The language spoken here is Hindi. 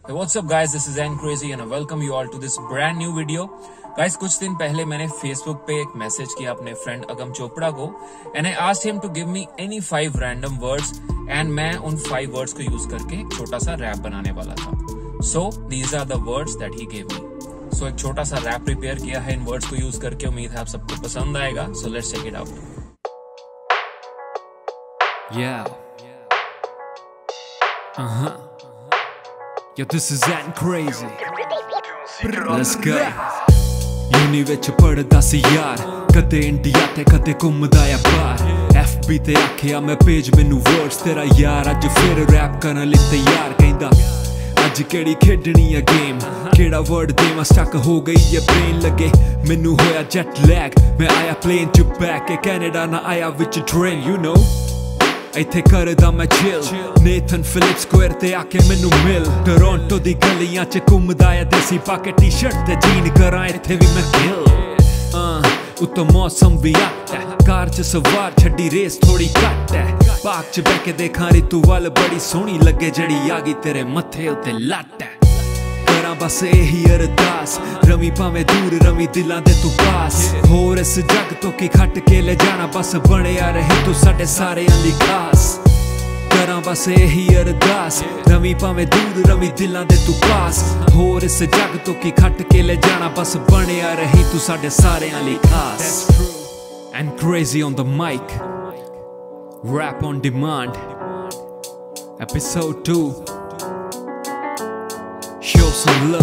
Hey, what's up guys, this is KraZy and I welcome you all to this brand new video. Guys, कुछ दिन पहले मैंने Facebook पे एक मैसेज किया अपने फ्रेंड अगम चोपड़ा को and I asked him to give me any 5 random words and मैं उन 5 words को यूज करके एक छोटा सा रैप बनाने वाला था. So these are the words that he gave me. So एक छोटा सा रैप प्रिपेयर किया है इन वर्ड्स को यूज करके. उम्मीद है आप सबको पसंद आएगा. So let's check it out. Yeah. Yo, this is KraZy. Let's go. Uni विच पढ़दा सी यार, कदे इंडिया ते कदे घुमदा या बार. FB ते आखेया मैं पेज मैनू वर्ड्स तेरा यार अज फिर रैप करन लई तैयार. कहंदा अज केड़ी खेडनी है गेम, केड़ा वर्ड देवां स्टक हो गई है ब्रेन. लगे मैनू होया जेट लैग, मैं आया प्लेन च बैक के कैनेडा ना आया विच train. You know Ethey karda मैं chill, नेथन फिलिप स्क्वायर ते आके मैनू मिल. टोरंटो दी गलियां च घुमदा या देसी पाके टी शर्ट ते जीन करां इत्थे भी मैं किल. उत्तो मौसम भी आट है, कार च सवार छड्डी रेस थोड़ी घट है. पाक च बैठ के देखा रितु वाल बड़ी सोहनी लगे जड़ी आ गई तेरे मत्थे उत्ते लट है. करां बस यही अरदास, रमी भावें दूर रमी दिलां दे तू पास. होर इस जग तो की खट के ले जाना, बस बणिया रही तू साडे सारेयां लई खास. करां बस यही अरदास, रमी भावें दूर रमी दिलां दे तू पास. होर इस जग तो की खट के ले जाना, बस बणिया रही तू साडे सारेयां लई खास. And KraZy on the mic, rap on demand, episode 2. Show some love.